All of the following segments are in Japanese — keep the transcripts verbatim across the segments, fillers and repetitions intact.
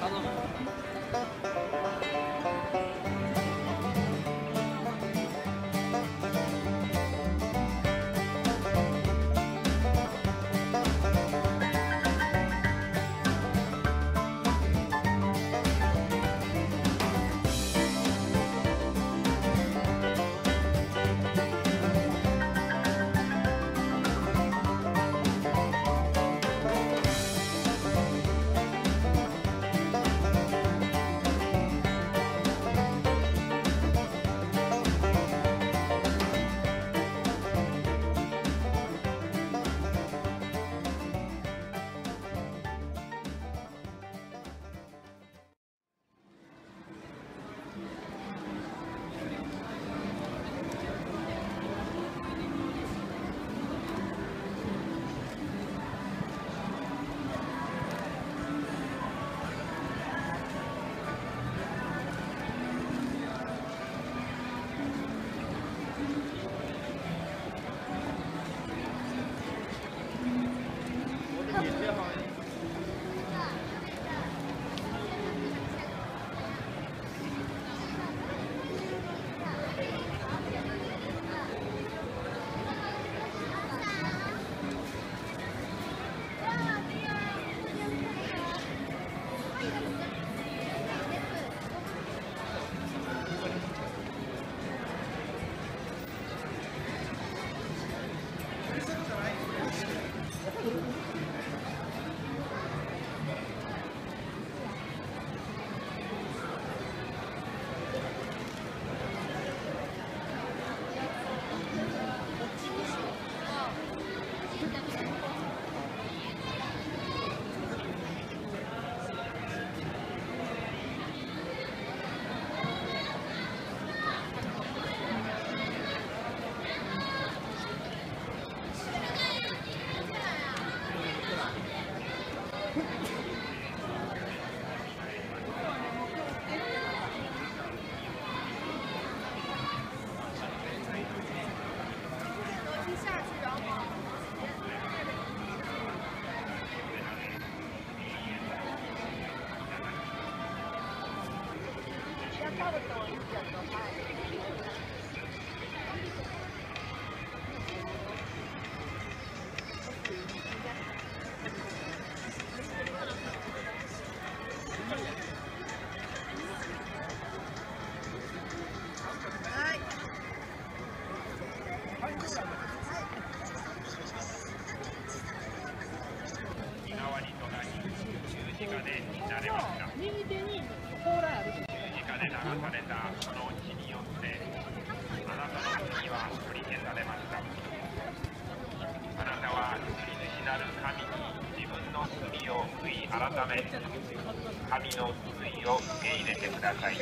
改め神の救いを受け入れてください。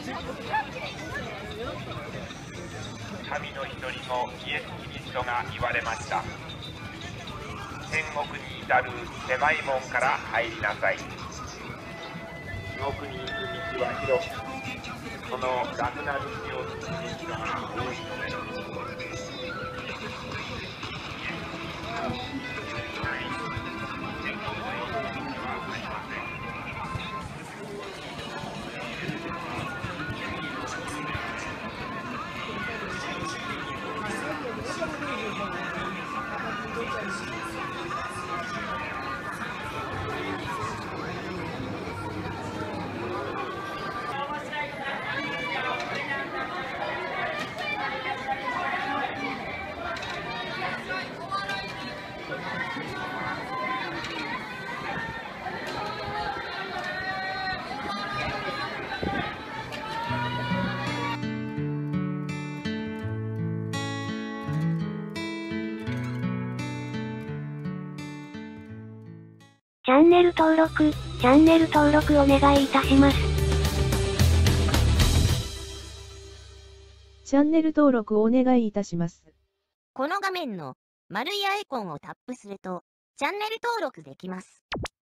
神の一人のイエス・キリストが言われました。天国に至る狭い門から入りなさい。地獄に行く道は広く、その楽な道を進む人が多いのです。 チャンネル登録、チャンネル登録お願いいたします。 チャンネル登録お願いいたします。 この画面の丸いアイコンをタップすると、チャンネル登録できます。